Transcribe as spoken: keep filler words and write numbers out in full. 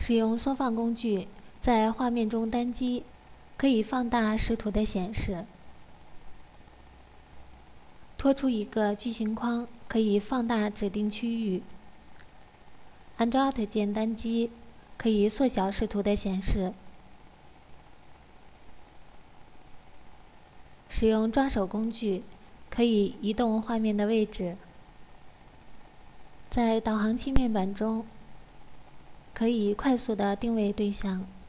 使用缩放工具，在画面中单击，可以放大视图的显示。拖出一个矩形框，可以放大指定区域。按照 Alt 键单击，可以缩小视图的显示。使用抓手工具，可以移动画面的位置。在导航器面板中，可以快速地定位对象。